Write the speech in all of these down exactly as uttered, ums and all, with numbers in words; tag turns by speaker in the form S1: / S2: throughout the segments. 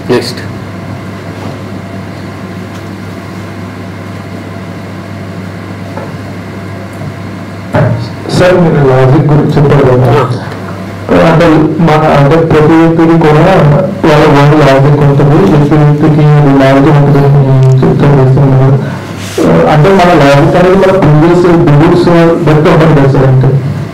S1: Next
S2: sir మీరు logic గురించి చెప్పారు కదా, అంటే మన అంటే ప్రతి వ్యక్తికి కూడా వాళ్ళ వాళ్ళ లాజిక్ ఉంటుంది, ప్రతి వ్యక్తికి లాజిక్ ఉంటుంది చెప్తూ చేస్తున్నారు. అంటే మన లాజిక్ అనేది మన ప్రీవియస్ బిలీఫ్స్ బట్టి ఉంటుంది కదా సార్. అంటే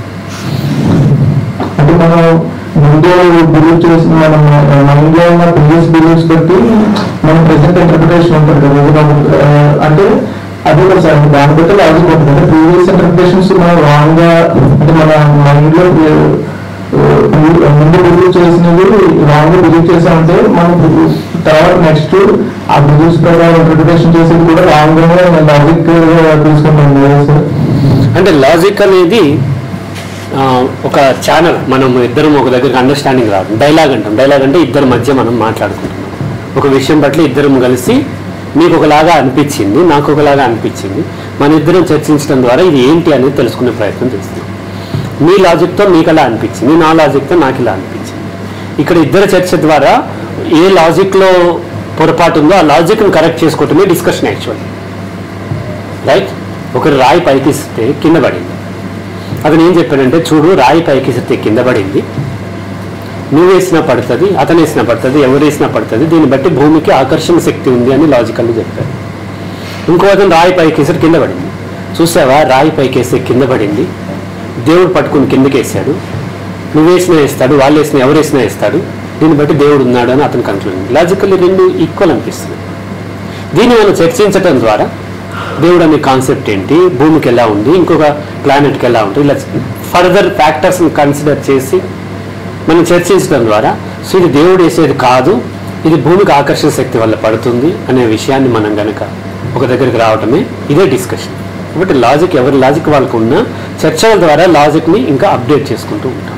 S2: అంటే మనం ముందే బిలీవ్ చేసిన మన మైండ్ లో ఉన్న ప్రీవియస్ బిలీఫ్స్ బట్టి మన ప్రెసెంట్ ఇంటర్ప్రిటేషన్ ఉంటుంది కదా. అంటే అదే కదా సార్, దాన్ని బట్టి లాజిక్ ఉంటుంది. అంటే ప్రీవియస్ ఇంటర్ప్రిటేషన్స్ మనం రాంగ్ గా అంటే మన మైండ్ లో ముందు బిలీవ్ చేసినవి రాంగ్ గా బిలీవ్ చేసామంటే మనం తర్వాత నెక్స్ట్ ఆ బిలీవ్స్ ప్రకారం ఇంటర్ప్రిటేషన్ చేసేది కూడా రాంగ్ గానే లాజిక్ తీసుకుంటాం కదా సార్.
S1: అంటే లాజిక్ అనేది ఒక ఛానల్, మనం ఇద్దరం ఒక దగ్గరికి అండర్స్టాండింగ్ రాదు. డైలాగ్ అంటాం. డైలాగ్ అంటే ఇద్దరి మధ్య మనం మాట్లాడుకుంటున్నాం ఒక విషయం పట్ల. ఇద్దరం కలిసి మీకు ఒకలాగా అనిపించింది, నాకు ఒకలాగా అనిపించింది, మన ఇద్దరం చర్చించడం ద్వారా ఇది ఏంటి అనేది తెలుసుకునే ప్రయత్నం చేస్తున్నాం. మీ లాజిక్తో మీకు అలా అనిపించింది, నా లాజిక్తో నాకు ఇలా అనిపించింది. ఇక్కడ ఇద్దరు చర్చ ద్వారా ఏ లాజిక్లో పొరపాటు ఉందో ఆ లాజిక్ను కరెక్ట్ చేసుకోవటమే డిస్కషన్ యాక్చువల్లీ. రైట్? ఒకరు రాయి పైకి ఇస్తే కింద పడింది. అతను ఏం చెప్పాడంటే, చూడు రాయి పైకి ఇస్తే కింద పడింది, నువ్వు వేసినా పడుతుంది, అతను వేసినా పడుతుంది, ఎవరు వేసినా పడుతుంది, దీన్ని బట్టి భూమికి ఆకర్షణ శక్తి ఉంది అని లాజికల్గా చెప్పారు. ఇంకో అతను రాయి పైకి వేసాడు, కింద పడింది. చూసావా, రాయి పైకి వేస్తే కింద పడింది, దేవుడు పట్టుకుని కిందకి వేసాడు, నువ్వు వేసినా వేస్తాడు, వాళ్ళు వేసినా ఎవరు వేసినా వేస్తాడు, దీన్ని బట్టి దేవుడు ఉన్నాడు అని అతను కన్క్లూజన్. లాజికల్లీ రెండు ఈక్వల్ అనిపిస్తుంది. దీన్ని మనం చర్చించడం ద్వారా దేవుడు అనే కాన్సెప్ట్ ఏంటి, భూమికి ఎలా ఉంది, ఇంకొక ప్లానెట్కి ఎలా ఉంటుంది, ఇలా ఫర్దర్ ఫ్యాక్టర్స్ని కన్సిడర్ చేసి మనం చర్చించడం ద్వారా సో ఇది దేవుడు వేసేది కాదు, ఇది భూమికి ఆకర్షణ శక్తి వల్ల పడుతుంది అనే విషయాన్ని మనం కనుక ఒక దగ్గరికి రావటమే ఇదే డిస్కషన్. కాబట్టి లాజిక్ ఎవరి లాజిక్ వాళ్ళకు ఉన్న చర్చల ద్వారా లాజిక్ని ఇంకా అప్డేట్ చేసుకుంటూ ఉంటాం.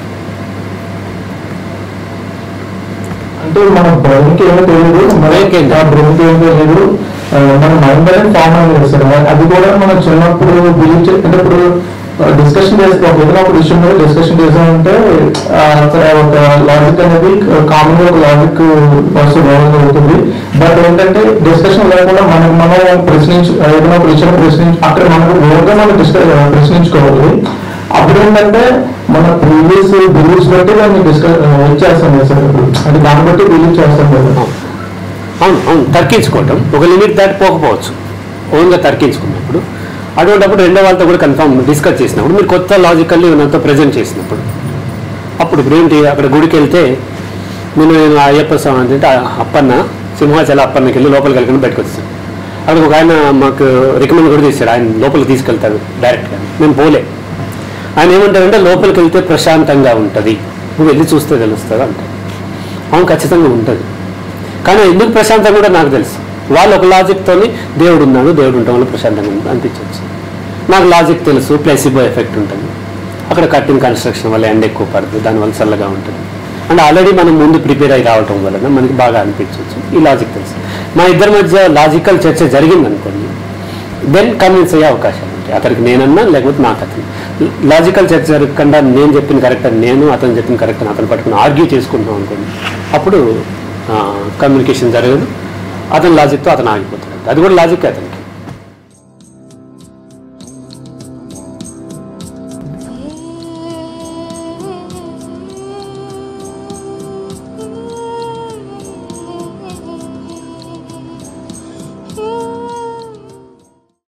S2: అంటే మన బ్రెయిన్కి ఏమో తెలియదు, బ్రెయిన్కి ఏమో తెలియదు, మన మైండ్ అనేది ఫామ్ అయింది సార్. అది కూడా మనం చిన్నప్పుడు బిలీవ్ చే అంటే ఇప్పుడు డిస్కషన్ చేస్తే ఒక ఏదైనా ఒక విషయం మీద డిస్కషన్ చేసామంటే అక్కడ ఒక లాజిక్ అనేది కామన్ గా ఒక లాజిక్ ఫస్ట్ డెవలప్ అవుతుంది. బట్ ఏంటంటే డిస్కషన్ లేకుండా మనం మనం ప్రశ్నించు ఏదైనా ఒక విషయం ప్రశ్నించు అక్కడ మనకు వేరుగా మనం డిస్కస్ ప్రశ్నించుకోవాలి. అప్పుడు ఏంటంటే మన ప్రీవియస్ బిలీవ్స్ బట్టి దాన్ని డిస్కస్ చేస్తాం కదా సార్. అంటే దాన్ని బట్టి బిలీవ్ చేస్తాం కదా.
S1: అవును అవును తర్కించుకోవటం ఒక లిమిట్ దాటిపోకపోవచ్చు. ఓన్గా తర్కించుకున్నప్పుడు అటువంటిప్పుడు రెండో వాళ్ళతో కూడా కన్ఫర్మ్ డిస్కస్ చేసినప్పుడు మీరు కొత్త లాజికల్లీ ఉన్నంత ప్రజెంట్ చేసినప్పుడు అప్పుడు ఇప్పుడు ఏంటి, అక్కడ గుడికి వెళ్తే నేను నేను అయ్యప్ప స్వామి అంటే అప్పన్న సింహాచల అప్పన్నకి వెళ్ళి లోపలికి వెళ్ళకుండా బయటకు వచ్చాను. అక్కడ ఒక ఆయన మాకు రికమెండ్ కూడా చేశాడు, ఆయన లోపలికి తీసుకెళ్తాడు డైరెక్ట్గా. మేము పోలే. ఆయన ఏమంటారంటే లోపలికి వెళ్తే ప్రశాంతంగా ఉంటుంది, నువ్వు వెళ్ళి చూస్తే తెలుస్తుంది అంటే. అవును ఖచ్చితంగా ఉంటుంది, కానీ ఎందుకు ప్రశాంతంగా కూడా నాకు తెలుసు. వాళ్ళు ఒక లాజిక్తో దేవుడు ఉన్నాడు, దేవుడు ఉండటం వల్ల ప్రశాంతంగా అనిపించవచ్చు. నాకు లాజిక్ తెలుసు, ప్లేసిబో ఎఫెక్ట్ ఉంటుంది, అక్కడ కట్టిన కన్స్ట్రక్షన్ వల్ల ఎండ ఎక్కువ పడుతుంది, దానివల్ల చల్లగా ఉంటుంది. అండ్ ఆల్రెడీ మనం ముందు ప్రిపేర్ అయి రావటం వలన మనకి బాగా అనిపించవచ్చు. ఈ లాజిక్ తెలుసు. మా ఇద్దరి మధ్య లాజికల్ చర్చ జరిగింది అనుకోండి, దెన్ కన్విన్స్ అయ్యే అవకాశాలు ఉంటాయి. అతనికి నేనన్నా లేకపోతే నాకు అతను. లాజికల్ చర్చ జరగకుండా నేను చెప్పిన కరెక్ట్ అని నేను, అతను చెప్పిన కరెక్ట్ అని అతను పట్టుకుని ఆర్గ్యూ చేసుకుంటాం అనుకోండి, అప్పుడు కమ్యూనికేషన్ జరగదు. అతని లాజిక్తో అతను ఆగిపోతాడు. అది కూడా లాజిక్ అతనికి.
S3: Mm-hmm.